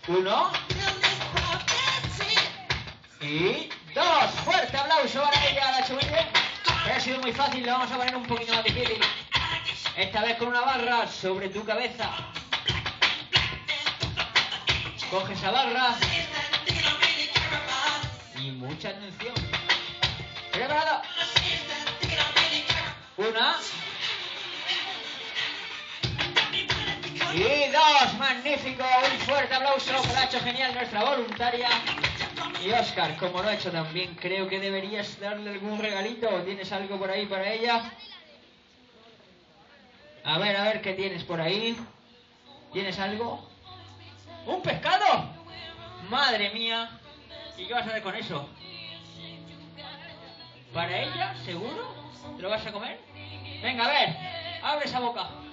1 y 2. Fuerte aplauso para ella, la Chumille. Ha sido muy fácil, le vamos a poner un poquito más difícil. Esta vez con una barra sobre tu cabeza. Coge esa barra. Y mucha atención. ¿Preparado? 1 y 2. Magnífico. Un fuerte aplauso. Que lo ha hecho genial nuestra voluntaria. Y Óscar, como lo ha hecho también, creo que deberías darle algún regalito. ¿O tienes algo por ahí para ella? A ver, ¿qué tienes por ahí? ¿Tienes algo? ¿Un pescado? Madre mía. ¿Y qué vas a hacer con eso? ¿Para ella? ¿Seguro? ¿Te lo vas a comer? Venga, a ver. Abre esa boca.